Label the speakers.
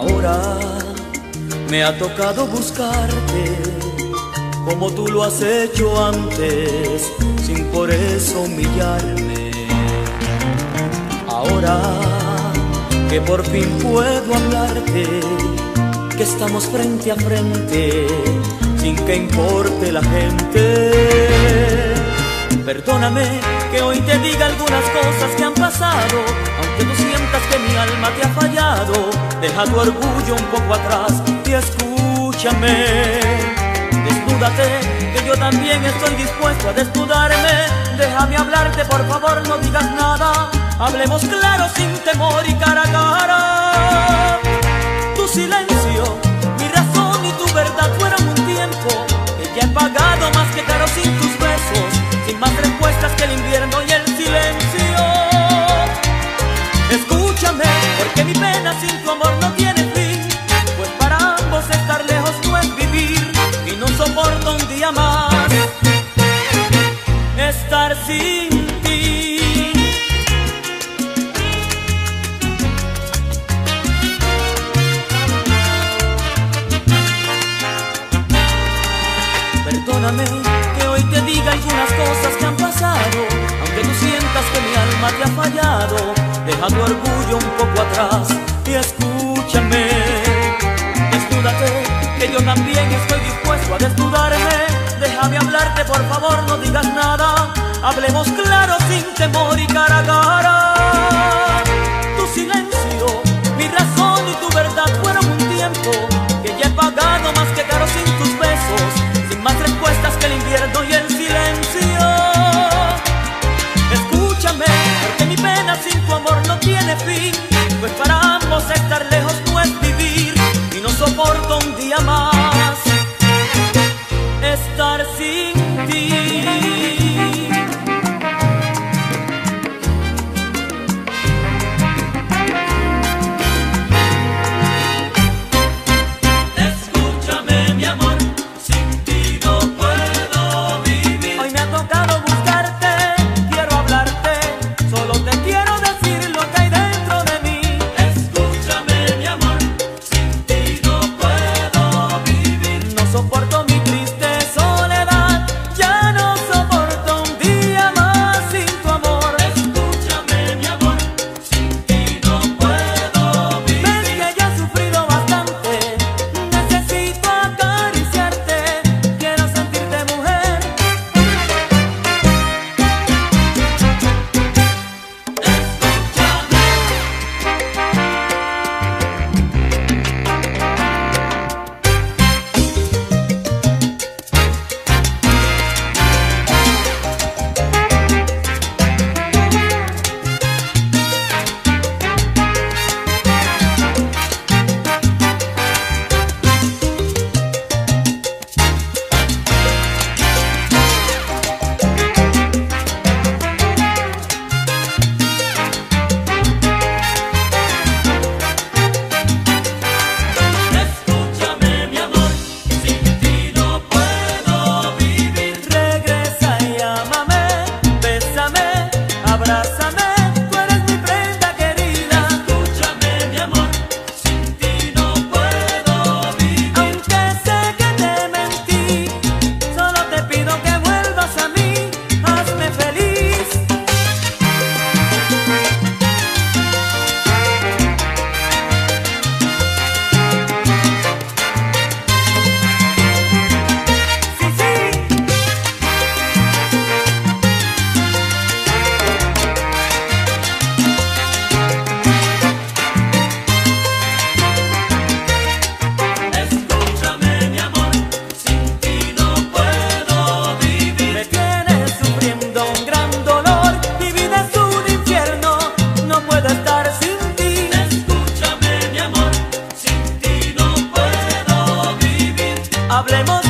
Speaker 1: Ahora me ha tocado buscarte como tú lo has hecho antes, sin por eso humillarme. Ahora que por fin puedo hablarte, que estamos frente a frente, sin que importe la gente. Perdóname que hoy te diga algunas cosas que han pasado, aunque tú sientas que mi alma te ha fallado. Deja tu orgullo un poco atrás y escúchame. Desnúdate, que yo también estoy dispuesto a desnudarme. Déjame hablarte, por favor, no digas nada. Hablemos claro, sin temor y cara a cara. Tu silencio, mi razón y tu verdad fueron un tiempo que ya he pagado más que caro sin tus besos, sin más respuestas que el invierno y el silencio. Escúchame, porque mi pena sin tu amor no tiene fin, pues para ambos estar lejos no es vivir, y no soporto un día más estar sin ti. Perdóname que hoy te diga algunas cosas que han pasado, aunque tú sientas que mi alma te ha fallado. Deja tu orgullo un poco atrás y escúchame. Desnúdate, que yo también estoy dispuesto a desnudarme. Déjame hablarte, por favor, no digas nada. Hablemos claro, sin temor y cara a cara. Tu silencio, mi razón y tu verdad fueron un tiempo que ya he pagado más que caro sin tus besos, sin más respuestas que el invierno y el silencio. Escúchame, porque mi pena sin tu amor no tiene fin, pues para ambos estar lejos no es vivir, y no soporto un día más estar sin ti. Hablemos